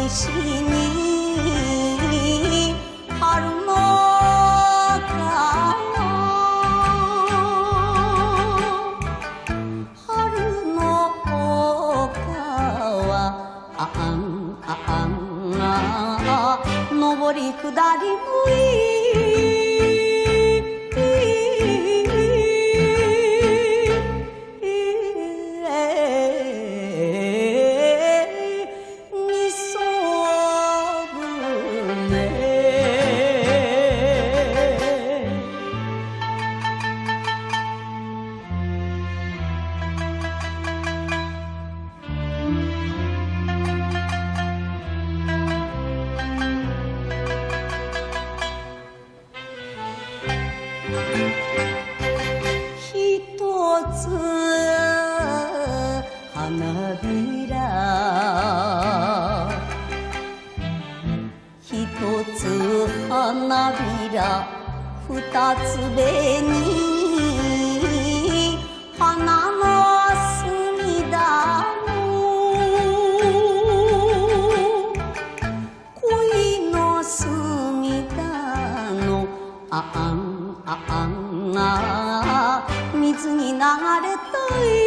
西に春のあんあんあ上り下りもいいみそ船ひとつ花びらひとつ花びらふたつ紅花の隅田の恋の隅田のあんあんあ水に流れたい